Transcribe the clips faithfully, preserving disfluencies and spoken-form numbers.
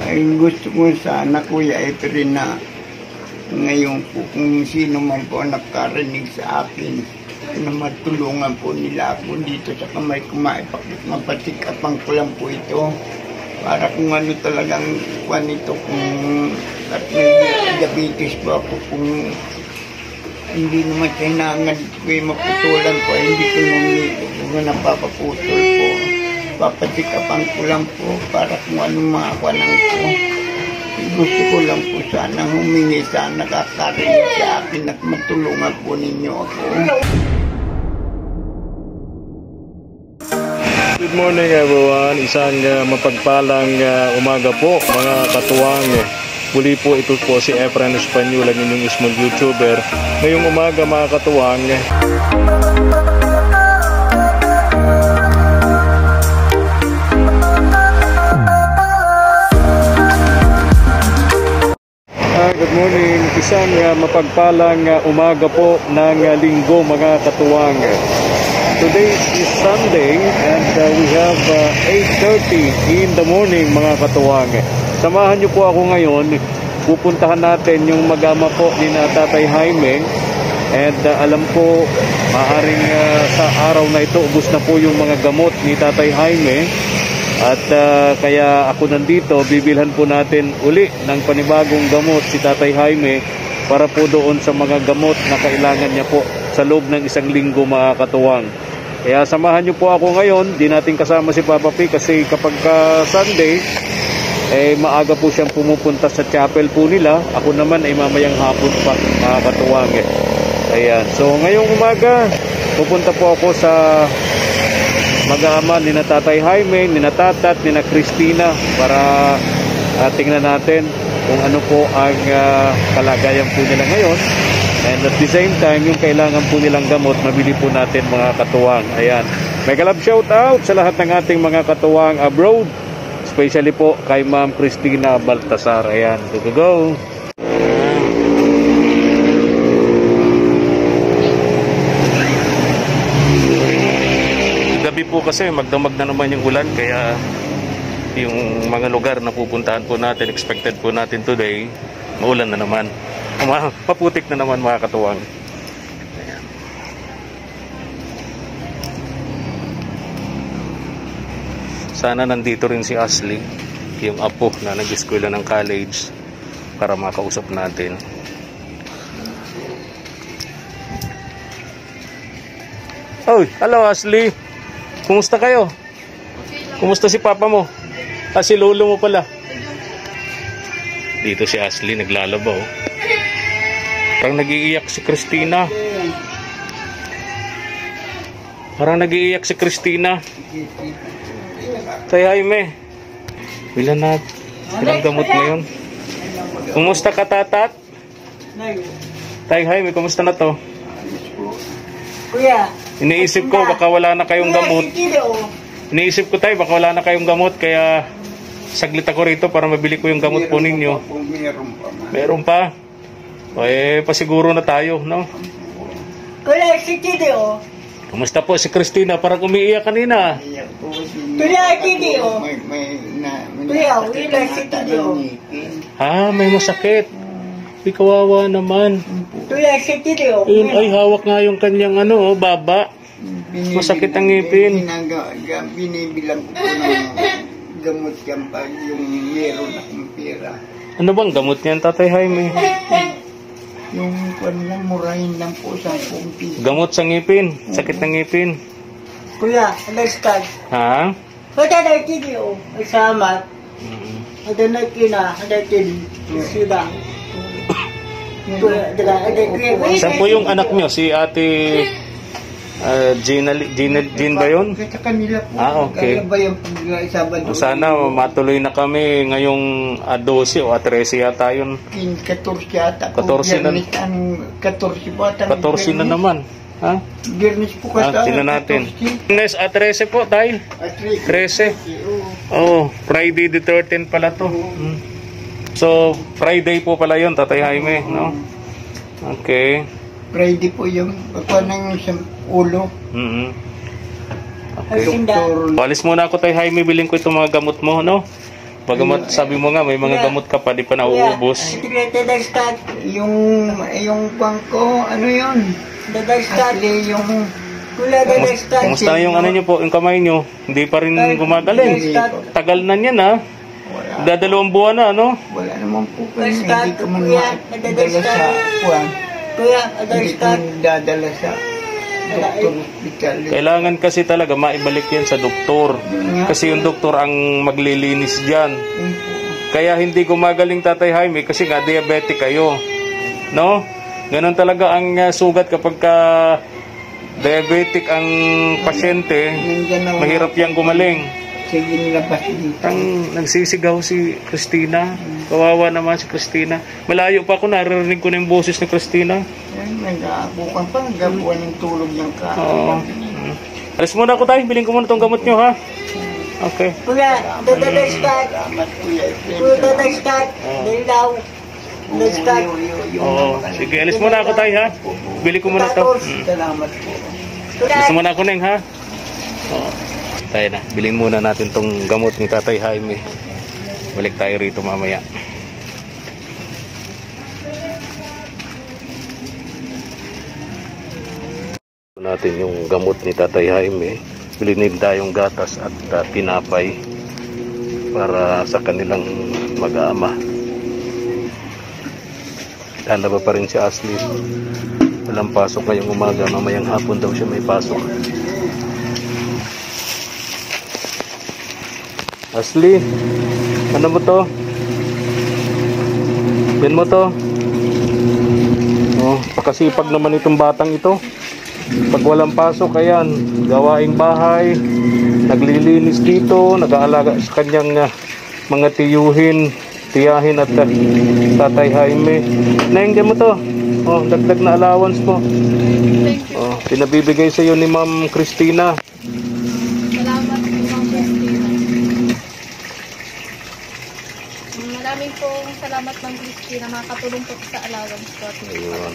Ay gusto ko sana Kuya Efren na ngayon po kung sino man po nakarinig sa akin na matulungan po nila ako dito sa kamay kumain. Mapatikapang ko lang po ito para kung ano talagang kuwan ito kung at may diabetes po ako kung hindi naman kailangan ko yung maputulan po hindi ko nung napapaputol po. Papatikapan ko lang po para kung ano mga kuwanang po. Gusto ko lang po sana humingi sana nakakarinig sa akin at matulungan po ninyo ako. Good morning everyone, isang uh, mapagpalang uh, umaga po mga katuwang. Muli po ito po si Efren Espanyol, ang inyong small YouTuber. Ngayong umaga mga katuwang, ah, good morning, isang uh, mapagpalang uh, umaga po ng uh, linggo mga katuwang. Today is Sunday and uh, we have uh, eight thirty in the morning mga katuwang. Samahan niyo po ako ngayon. Pupuntahan natin yung mag-ama po ni na Tatay Jaime. And uh, alam ko maaaring uh, sa araw na ito ubos na po yung mga gamot ni Tatay Jaime. At uh, kaya ako nandito, bibilhan po natin uli ng panibagong gamot si Tatay Jaime para po doon sa mga gamot na kailangan niya po sa loob ng isang linggo mga katuwang. Kaya samahan niyo po ako ngayon. Di natin kasama si Papa P kasi kapag ka Sunday eh maaga po siyang pumupunta sa chapel po nila. Ako naman ay mamayang hapon pa mga katuwang eh. Ayan. So ngayong umaga pupunta po ako sa mag-aama ni na Tatay Jaime, ni na Tatat, ni na Cristina para uh, tingnan natin kung ano po ang uh, kalagayan po nila ngayon. And at the same time, yung kailangan po nilang gamot, mabili po natin mga katuwang. Ayan. Mega love shout out sa lahat ng ating mga katuwang abroad. Especially po kay Ma'am Cristina Baltasar. Ayan. Go, go, go. Gabi po kasi magdamag na naman yung ulan. Kaya yung mga lugar na pupuntahan po natin, expected po natin today, maulan na naman. Maputik na naman mga katuwang. Ayan. Sana nandito rin si Ashley, yung apo na nag-eskwela ng college, para makausap natin. Oy, hello Ashley. Kumusta kayo? Kumusta si papa mo? Ah, si lolo mo pala. Dito si Ashley naglalabaw. Parang nag-iiyak si Cristina. Parang nag-iiyak si Cristina. Tay Jaime, bilan na ilang gamot ngayon. Kumusta ka Tatat? Tay Jaime, kumusta na to? Kuya, iniisip ko baka wala na kayong gamot. Iniisip ko tayo baka wala na kayong gamot. Kaya saglit ako rito para mabili ko yung gamot po ninyo. Meron pa? O eh, pasiguro na tayo, no? Kuya, si Tito. Kumusta po si Cristina? Parang umiiyak kanina. Kuya, Tito. Kuya, wala si Tito. Ah, may masakit. Ay, kawawa naman. Kuya, si Tito. Yun, ay, hawak nga yung kanyang ano, oh, baba. Masakit ang ngipin. Binibilang ko ng gamot yan pag yung meron akong pera. Ano bang gamot niyan, Tatay Jaime? Yung kanya murahin lang po sa kumpi. Gamot sa ngipin. Sakit ng ngipin. Kuya, alaskan. Ha? Kuya, na Tito. Salamat. Ada na kina, ada tin. Sida. Kuya, daga, ada kuya. Saan po yung anak niyo? Si Ate uh, Gina, Gina, Gina ba yun? Sa kanila po. Ah, okay. Kaya ba yung pag-Sabado? Sana matuloy na kami ngayong uh, twelve o thirteen yata yun. fourteen yata. fourteen na. fourteen po ata. fourteen na naman. Ha? Biyernes po kasi. Ah, tingnan natin. Biyernes at thirteen po tayo. thirteen. Oh, Friday the thirteenth pala to. Hmm. So, Friday po pala yun, Tatay Jaime, no? Okay. Friday po yung pagkuha ng isang ulo. Mm-hmm. Okay. Walis muna ako Tay Jaime, bilhin ko itong mga gamot mo, no? Bagamat sabi mo nga, may mga gamot ka pa, di pa nauubos. Dadastat. Yung, yung bangko, ano yun? Dadastat. Actually, yung, Wala dadastat. Kumusta na yung ano nyo po, yung kamay nyo? Hindi pa rin gumagaling. Tagal na yan ha. wala, Dadalawang buwan na, ano? wala naman po kami. Dadastat, Hindi ko man kuya. madala sa kuwan. Kuya, Hindi ko dadastat. dadala sa doktor hospital. Kailangan kasi talaga maibalik yan sa doktor. Kasi yung doktor ang maglilinis dyan. Yun po. Kaya hindi gumagaling Tatay Jaime kasi nga diabetic kayo. No? Ganon talaga ang uh, sugat kapag ka diabetic ang pasyente, Nandiyan ako. mahirap yang gumaling. Sige, nilabas dito. Ang nagsisigaw si Christina. Kawawa naman si Christina. Malayo pa ako, naririnig ko na yung boses ni Christina. Ay, nag-aabukan pa. Nagabuan ng tulog ng ka. Oo. Mm. Alis muna ako tayo. Bilhin ko muna itong gamot nyo, ha? Okay. Kuya, dadastat. Salamat, Kuya Efren. Kuya, dadastat. Dalaw. Dadastat. Oo. Sige, alis muna ako tayo, ha? Bili ko muna ito. Mm. Salamat po. Alis muna ako, Neng, ha? Oo. Tayo na. Bilhin muna natin tong gamot ni Tatay Jaime. Balik tayo rito mamaya. Natin yung gamot ni Tatay Jaime. Bilhin din tayong gatas at uh, tinapay para sa kanilang mag-aama. Lalaba pa rin si Ashley. Walang pasok ngayong umaga. Mamayang hapon daw siya may pasok. Ashley, ano mo to? Yan mo to. Oh, pakasipag naman itong batang ito. Pag walang pasok, ayan, gawaing bahay, naglilinis dito, nag-aalaga sa kanyang uh, mga tiyuhin, tiyahin at uh, Tatay Jaime. Nainggan mo to. Oh, dagdag na allowance mo. Thank you. Oh, pinabibigay sa iyo ni Ma'am Christina. Salamat po, Ma'am Christina. Maraming pong salamat, Ma'am Christina. Makakatulong po sa allowance ko. Ayun.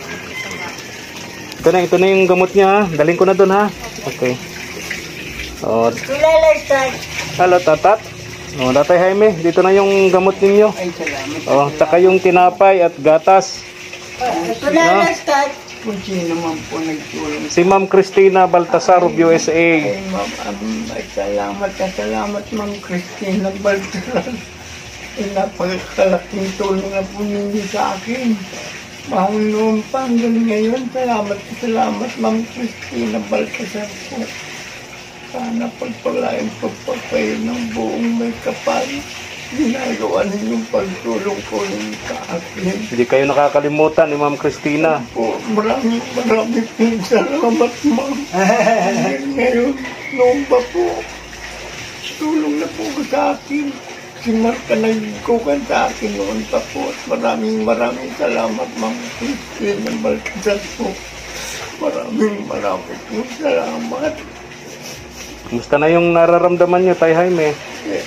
Ito na, ito na yung gamot niya, ha? Daling ko na doon, ha? Okay. Oh, Kuya, dadastat. hello, tatat. Oh, Tatay Jaime, dito na yung gamot ninyo. Ay, salamat. Oh, tsaka yung tinapay at gatas. Kuya, dadastat. Kung sino naman po nagtulong. Si Ma'am Christina Baltasar of U S A. Ay, ma'am, um, ay, salamat na salamat, Ma'am Christina Baltaran. Ay, napakalaking tulong na po ninyo sa akin. Mahal noon pa hanggang ngayon. Salamat, salamat, Ma'am Christina Baltasar po. Sana pagpalain po pa kayo ng buong may kapal. Ginagawa ninyong pagtulong ko rin sa akin. Hindi kayo nakakalimutan ni Ma'am Christina. Po, maraming maraming pong salamat, Ma'am. Hanggang ngayon, noon pa po, tulong na po sa akin. Si Mark na nagkukan sa akin noon pa po. At maraming maraming salamat, Ma'am Christina Baltasar po. Maraming maraming pong salamat. Kumusta na yung nararamdaman niyo, Tay Jaime? Eh,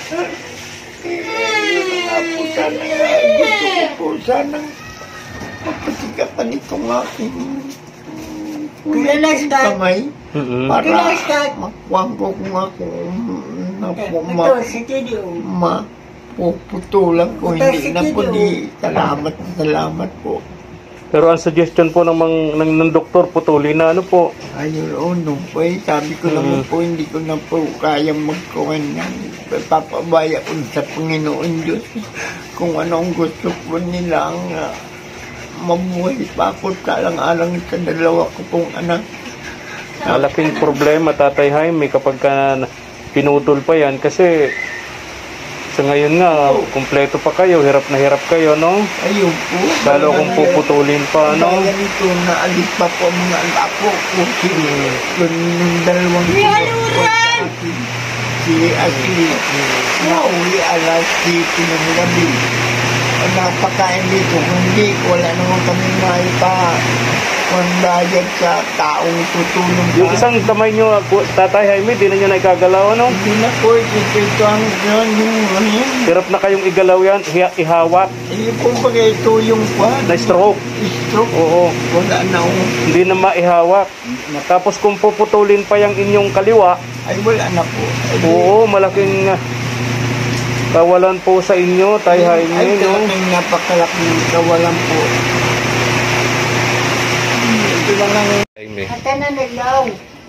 eh, yun na nga po sana nga. Gusto ko po sana mapasikapan itong aking Kuya, dadastat. kamay. Mm-hmm. Para Pinastat. makuwang ko kung ako na po Ito, ma, si Teddy, oh. mapuputulan ko. Hindi na po di. Salamat, salamat po. Pero ang suggestion po ng, mga- ng, ng doktor, putuli na ano po. Ayun, oh, no po eh. Sabi ko naman po, hindi ko na po kaya magkuhan ng papabaya ko sa Panginoon Diyos. Kung anong gusto po nilang uh, mabuhay pa ako talang-alang sa dalawa ko pong anak. Malaking problema, Tatay Jaime, kapag ka pinutol pa yan. Kasi sa ngayon nga, kumpleto pa kayo, hirap na hirap kayo, no? Ayun po. Lalo kung puputulin pa, no? Kaya nito, naalis pa po ang mga apo ko. Si, yung, yung dalawang Luran! si Ashley. Nauwi alas siti ng gabi. Ang napakain dito, kung hindi, wala naman kami maipa. Kung bayad sa taong tutulong Yung sa isang kamay nyo, Tatay Jaime, di na nyo na ikagalaw, ano? hindi na po, ito ang yun, yung ano yun. Hirap na kayong igalaw yan, hi- ihawak, Eh, kumbaga ito yung kwan. na stroke. Stroke. Oo, Wala na ako. hindi na maihawak. Tapos kung puputulin pa yung inyong kaliwa, Ay, wala na po. Ay, oo, malaking uh, Kawalan po sa inyo, Tay Jaime, Ay, no? talagang napakalaking kawalan po. Ito lang ang Jaime. Ate na naglaw.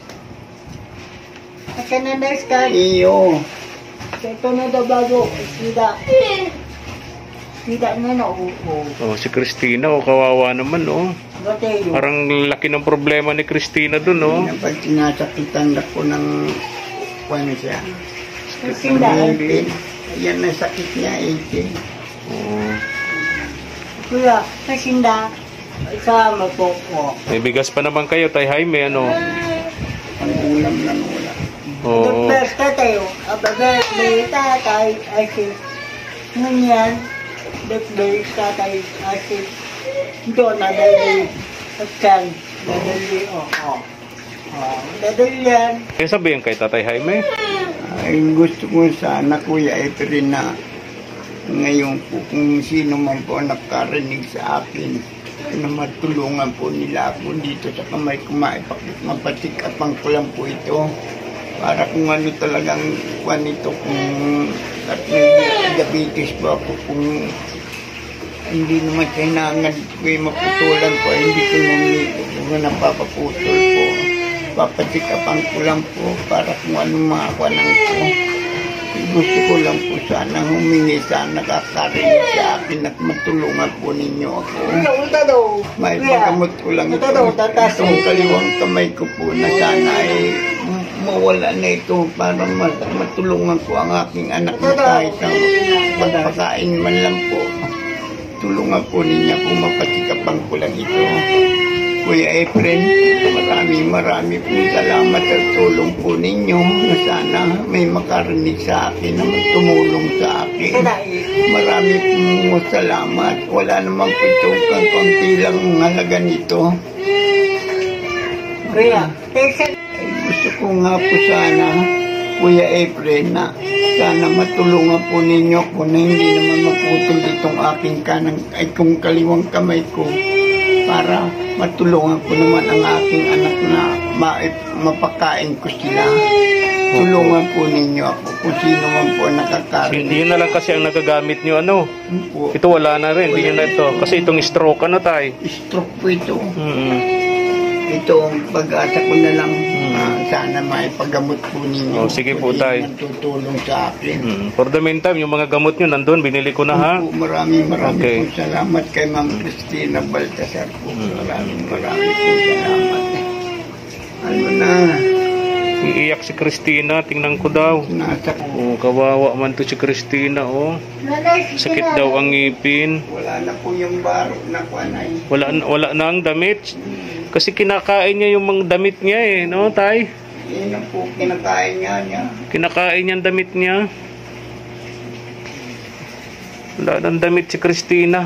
Ate na nagskal. iyo. Ito na daw bago. Sida. Sida na na. Oo. Oh, si Christina, oh, kawawa naman, oh. Batero. Parang laki ng problema ni Christina dun, oh. Pag sinasakitan ako ng ano siya. Sida. eighteen. Ayan na sakit niya, eighteen. Oh. Kuya, kasinda. Sama po ko. May bigas pa naman kayo, Tay Jaime, ano? Ang ulam lang wala. Oo. Dugber tayo. Ababer, may tatay. Asin. Ngunyan. Dugber tatay. Asin. Ito na dali. Askan. Dadali. Oo. Oo. Dadali yan. Kaya sabihin kay Tatay Jaime? Ay, gusto ko sana, Kuya Efren, na ngayon po kung sino man po nakarinig sa akin, na matulungan po nila ako dito sa kamay ko, mapatikapan ko lang po ito. Para kung ano talagang kuwan ito, kung at may diabetes po ako, kung hindi naman kailangan ko yung maputulan po, hindi ko na napapaputol po. Papatikapan ko lang po para kung ano makakuanan ko. Gusto ko lang po sana humingi sana nakakarinig sa akin at matulungan po ninyo ako. Ito daw. May pagkamot ko lang ito. Itong kaliwang kamay ko po na sana ay mawala na ito para matulungan ko ang aking anak na kahit na magpakain man lang po. Tulungan po ninyo kung mapatikapan ko lang ito. Kuya Efren, maraming marami po salamat at tulong po ninyo na sana may makarinig sa akin na tumulong sa akin. Marami po salamat. Wala naman po ito kang konti lang ang halaga nito. Kuya, Ay, gusto ko nga po sana, Kuya Efren, na sana matulungan po ninyo ko na hindi naman maputol itong aking kanang, ay kung kaliwang kamay ko para matulungan ko naman ang aking anak na ma mapakain ko sila. Tulungan po ninyo ako kung sino man po nakakarinig. Hindi na lang kasi ang nagagamit nyo, ano? Po. Ito wala na rin, hindi nyo na ito. Kasi itong stroke, ano, Tay? Stroke po ito. Mm-hmm. Ito ang pag-asa ko na lang. Ah, sana maipagamot po ninyo. Oh, sige po, Tay. Tutulong sa akin. Mm. For the meantime, yung mga gamot nyo nandun, binili ko na, ha? Po, maraming maraming Okay. po salamat kay Ma'am Cristina Baltasar po. Maraming maraming po salamat. Ano na, Iiyak si Christina, tingnan ko daw. nasa po. Oh, kawawa man to si Christina, oh. Sakit daw ang ngipin. Wala na po yung barok na kuanay. Wala, wala na ang damit. Kasi kinakain niya yung mga damit niya, eh, no, Tay? Yan ang po kinakain niya niya. Kinakain niya ang damit niya. Wala nang damit si Christina.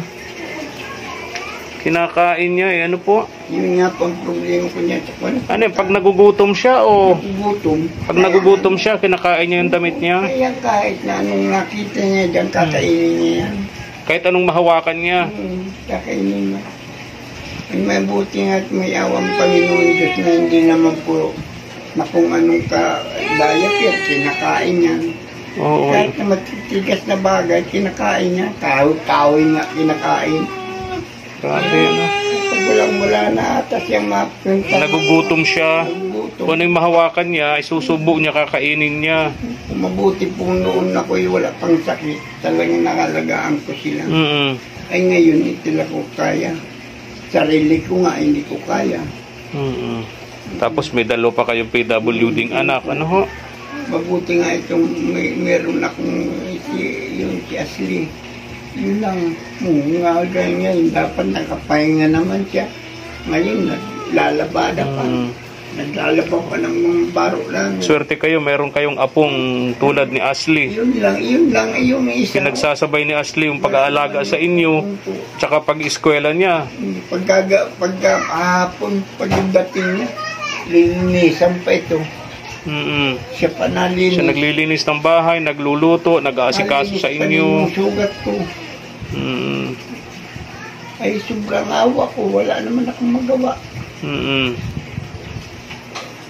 Kinakain niya, eh, ano po? Yun nga po ang problema ko niya sa kuanay. Ano yun, pag nagugutom siya, o Gutom. pag nagugutom siya, kinakain niya yung damit niya. Kaya kahit na anong nakita niya dyan, kakainin niya yan. Kahit anong mahawakan niya. Hmm, kakainin niya. Ay mabuti nga at may awang Panginoon Diyos na hindi naman po na kung anong ka-diet yan, kinakain niya. Oo. Kahit na matitigas na bagay, kinakain niya. Kahoy-kahoy nga kinakain. Grabe, ano. Pag walang mula na atas yung mapunta. Nagugutom siya. Nagugutom. Kung ano yung mahawakan niya, isusubo niya, kakainin niya. Kung mabuti po noon ako'y wala pang sakit, talagang nakalagaan ko sila. Mm-mm. Ay ngayon, hindi lang ko kaya. Sarili ko nga, hindi ko kaya. Mm-mm. Tapos may dalo pa kayong P W ding anak. Ano ho? Mabuti nga itong may, meron akong si, yung si Ashley. Yun lang, hmm, nga ganyan, dapat nakapahinga naman siya. Ngayon, naglalabada pa. Mm. Naglalaba pa ng mga baro lang. Swerte kayo, meron kayong apong tulad ni Ashley. Yun lang, yun lang, yung isa. Pinagsasabay ni Ashley yung pag-aalaga sa inyo, tsaka pag-eskwela niya. Pagkaga, pagka hapon, pagdating niya, lilinisan pa ito. Mm-mm. Siya pa nalinis. Siya naglilinis ng bahay, nagluluto, nag-aasikaso sa inyo. Nalinis pa rin yung sugat ko. Mm-mm. Ay, sobrang awa ko. Wala naman akong magawa. Mm-mm.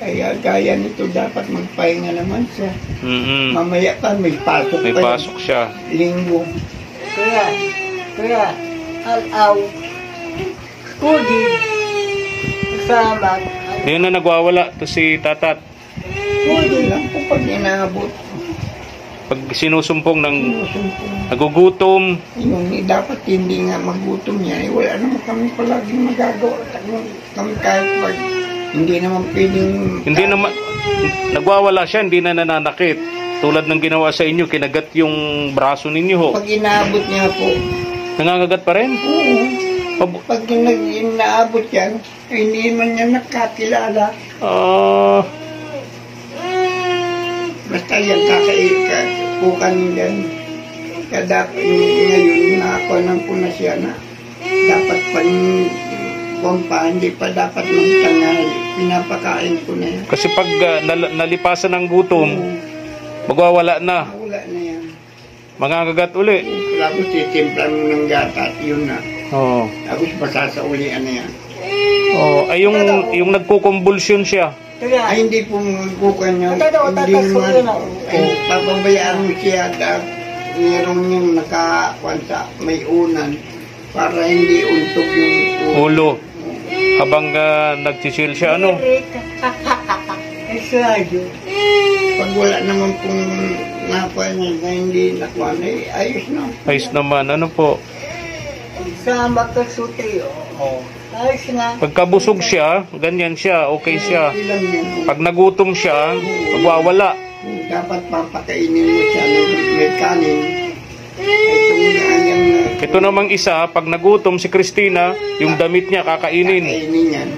Ay, ah, gaya nito, dapat magpahinga naman siya. Mm-mm. Mamaya pa, may pasok May pa yun. pasok siya. Linggo. Kaya, kaya, alaw, kudi, kasama, Yun na nagwawala to si Tatat. Pwede lang po pag inaabot. Pag sinusumpong ng Sinusumpong. nagugutom, Yung dapat hindi nga magutom yan, eh, wala naman kami palaging magagawa. Kami kahit pag hindi naman pwedeng... hindi naman, nagwawala siya, hindi na nananakit. Tulad ng ginawa sa inyo, kinagat yung braso ninyo ho. Pag inaabot niya po, Nangangagat pa rin? oo. Pab- Pag nag inaabot yan, eh, hindi man niya nakakilala. Ah, Basta yan kakaika, pukan yan. Kada ngayon, nakakuanan ko na siya na dapat pang kumpa, hindi pa dapat magtangal. Pinapakain ko na yan. kasi pag ah, nal- nalipasan ng gutom, magwawala na. Wala na yan. Mangangagat uli. Tapos titimplan mo ng gata at yun na. Oo. Tapos masasaulian na yan. Oh, ay yung yung nagkukumbulsyon siya. kaya, Ay hindi po magbukan niya. Totoo, Hindi totoo, naman. yun ako. Ay papabayaan mo siya at mayroon yung nakakuan sa may unan para hindi untog yung Ulo. Habang uh, nagsisil siya, ano? ay sadyo. Pag wala naman pong nakuha niya na hindi nakuha na, eh, ayos na. Ayos naman, ano po? Sama ka suti, oo. Ayos nga. Pagkabusog siya, ganyan siya, okay siya. Ilan yan. Pag nagutom siya, magwawala. Dapat papakainin mo siya ng may kanin. Itong ganyan na Ito namang isa, pag nagutom si Christina, yung damit niya kakainin. kakainin yan.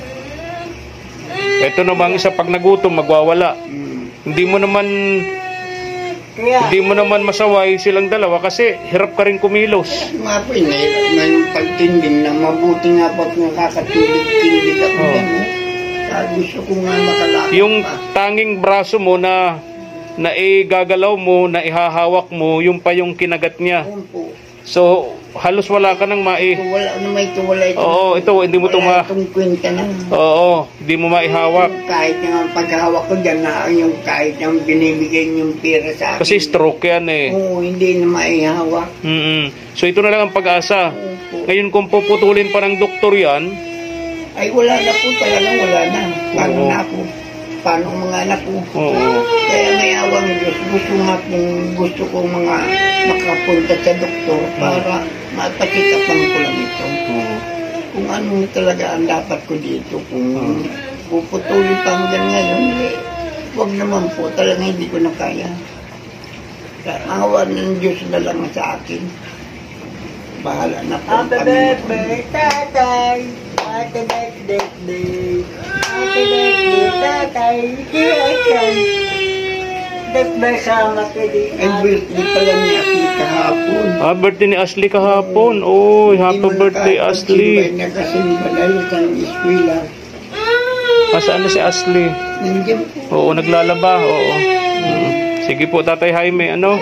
Ito namang isa, pag nagutom, magwawala. Hmm. Hindi mo naman Kaya, hindi mo naman masaway silang dalawa kasi hirap ka rin kumilos. Mga po, inahirap na yung pagtinding na mabuti nga po at nakakatulog-tindig ako Oh. yan. Eh. Kaya gusto ko nga makalakad Yung pa. tanging braso mo na na igagalaw mo, na ihahawak mo, yung pa yung kinagat niya. Ayun po. So, halos wala ka nang mai... Ito wala na may ito wala ito. Oo, ito, hindi mo ito Wala ma... itong kwenta na. Oo, hindi mo maihawak. Kahit nga paghawak ko dyan na yung kahit yung binibigay yung pera sa akin. Kasi stroke yan eh. Oo, hindi na maihawak. Mm-mm. So, ito na lang ang pag-asa. Opo. Ngayon, kung puputulin pa ng doktor yan, Ay wala na po talaga, wala na. Paano Oo. na ako? Paano ang mga anak ko? oo. Kaya may awang Diyos. Gusto nga kung gusto ko mga makapunta sa doktor para mapakitapan ko lang ito. Oo. Kung ano talaga ang dapat ko dito. Kung puputulin pa hanggang ngayon, eh, huwag naman po. Talaga hindi ko na kaya. Awa ng Diyos na lang sa akin. Bahala na po. happy birthday, tatay. Happy birthday. Happy birthday, tatay. Kiyakan. Nagbasama ka din. Ay, birthday pala ni Aki kahapon. Ah, birthday ni Ashley kahapon. Oh, happy Hindi mo birthday, nakakasimbay, Ashley. Nagkasimba dahil sa eskwela. Ah, saan na si Ashley? Nandiyan po. Oo, naglalaba. Oo. Mm. Sige po, Tatay Jaime, ano?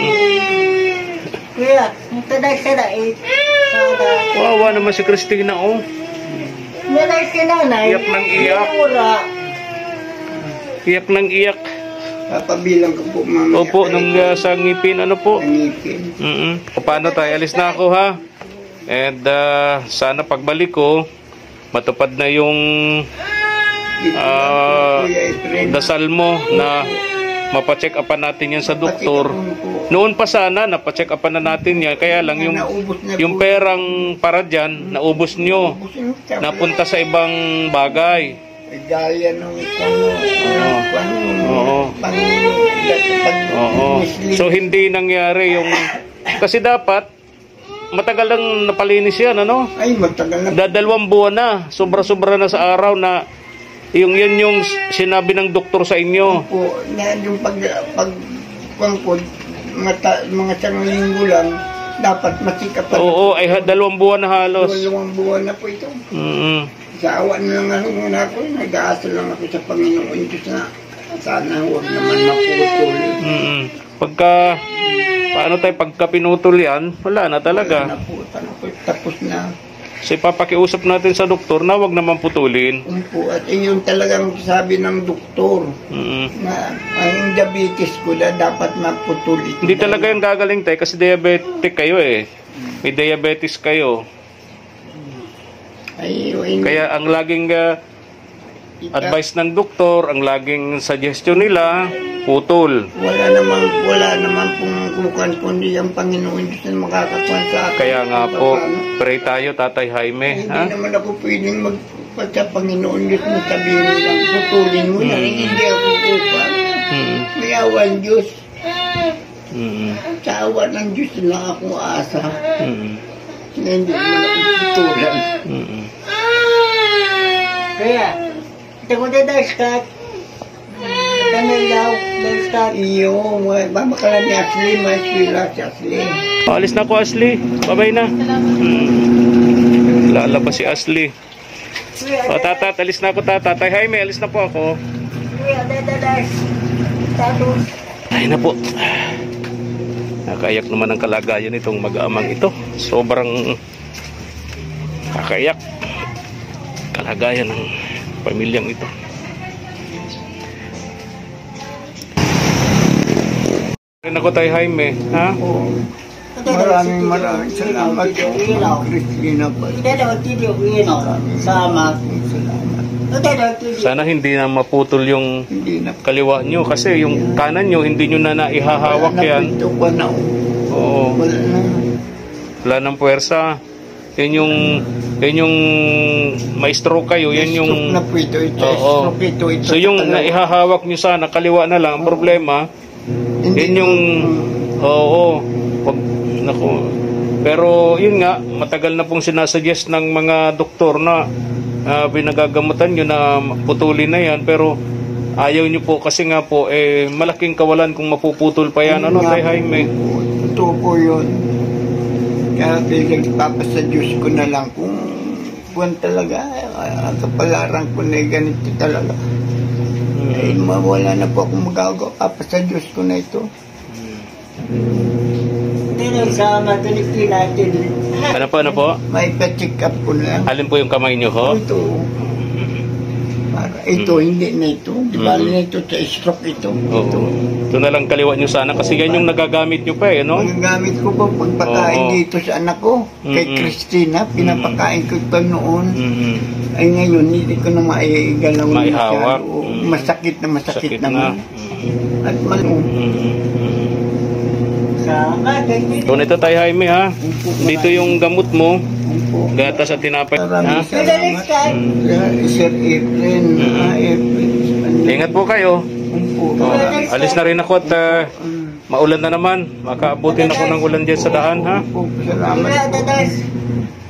Kuya, ang taday-taday. Kada. Wawa naman si Christina, oh. Nanay si nanay. Iyak ng iyak. Mura. Iyak ng iyak. Papabilang ko po mamaya. Opo, nung uh, sa ngipin, ano po? Ngipin. Mm-mm. O, paano tayo? Alis na ako, ha? And uh, sana pagbalik ko, matupad na yung ah, dasal mo na mapacheck upan natin yan sa doktor. Noon pa sana, napacheck upan na natin yan. Kaya lang yung, yung perang para dyan, naubos nyo. Napunta sa ibang bagay. Gaya nung ano, Oo. ano, Oo. pang, pag, Oo. So hindi nangyari yung... Kasi dapat, matagal lang napalinis yan, ano? ay, matagal na Dadalawang buwan na. Sobra-sobra na sa araw na yung yan yung sinabi ng doktor sa inyo. po, na yung pag, pag, pangkod, mata, mga isang linggo lang, dapat masikap pa. Oo, ay ha- dalawang buwan na halos. Dalawang buwan na po ito. Mm. Sa awa na lang ako muna ako, nag-aasal lang ako sa Panginoon Diyos na sana huwag naman maputol. Mm. Pagka paano tayo pagka pinutol yan, wala na talaga. Wala na po, tapos, tapos na. So ipapakiusap natin sa doktor na wag naman putulin. Opo, at iyon talagang sabi ng doktor Mm. na ang yung diabetes ko na dapat maputol ito. Hindi talaga yung gagaling tayo kasi diabetic kayo eh. May diabetes kayo. Ay, yun, Kaya ang laging uh, advice ng doktor, ang laging suggestion nila, putol. Wala naman, wala naman pong kukan kundi ang Panginoon Diyos na makakakuha sa akin. Kaya nga po, Paano? pray tayo, Tatay Jaime. Hindi Ha? naman ako pwedeng magpat sa Panginoon Diyos mo sabihin mo lang, putulin mo na, hindi ako kukan. Mm. May awan Diyos. Mm. Sa awa ng Diyos lang ako aasa. Mm. Na hindi naman ako putulan. Mm. Kaya, ito ko na daskat. Kanalaw, daskat. Iyo, babakalan ni Ashley, may sila si Ashley. Oh, alis na ko, Ashley. Bye-bye na. Mm. Lalabas si Ashley. O, tatat, alis na ako, tatat. Tatay Jaime, alis na po ako. Kaya, dadadas. Tapos, Ay na po. Nakaiyak naman ang kalagayan itong mag-aamang ito. Sobrang nakaiyak kalagayan ng pamilyang ito. Rin ako tayo, Jaime. Ha? Oo. Maraming maraming salamat po, Ma'am Christina pa. Kita daw tidio ino sama. Salamat. Kita daw tidio. Sana hindi na maputol yung Hindi na kaliwa nyo kasi yung kanan nyo hindi nyo na naihahawak yan. Ito pa na. Oo. Wala na. Wala ng puwersa. Yan yung yan yung may stroke kayo, yan yung Stroke na po ito. Ito, Oo. stroke ito. ito So yung Talaga. naihahawak nyo sana kaliwa na lang ang problema. Hindi Yan yung oo, wag nako. Pero yun nga, matagal na pong sinasuggest ng mga doktor na uh, binagagamutan nyo na putulin na yan, pero ayaw nyo po kasi nga po eh malaking kawalan kung mapuputol pa yan. Ano, Tay Jaime? Totoo po yun. Kaya pinagpapa sa Diyos ko na lang kung kung talaga uh, kapalaran ko na ganito talaga. Eh, mawala na po akong magagawa pa sa Diyos ko na ito. Pero sama tulipin natin. Ano po, ano po? May pa-check up ko na. Alin po yung kamay nyo ho? Ito. Para, ito, hindi na ito. Di ba na ito sa stroke ito? Ito. Oo. Ito na lang kaliwa nyo sana kasi yan yung nagagamit nyo pa eh, no? Magagamit ko po pagpakain Oo. dito sa anak ko. Kay Mm-mm. Christina, pinapakain ko ito noon. Mm-hmm. Ay ngayon, hindi ko na maigalaw na siya. Maihawak. Oo, Mm. Masakit na masakit Sakit naman. na. At malo. Sama ganyan. So nito Tay Jaime ha. Dito yung gamot mo, Opo. gatas at tinapay. Ha? Maraming salamat. Kadaliskan. Sa Sir Efren. ah, Efren. Ano? Ingat po kayo. Opo. Oh, alis na rin ako at uh, maulan na naman. Makaabutin ako ng ulan dyan sa daan ha. Opo, salamat. Kaya dadas.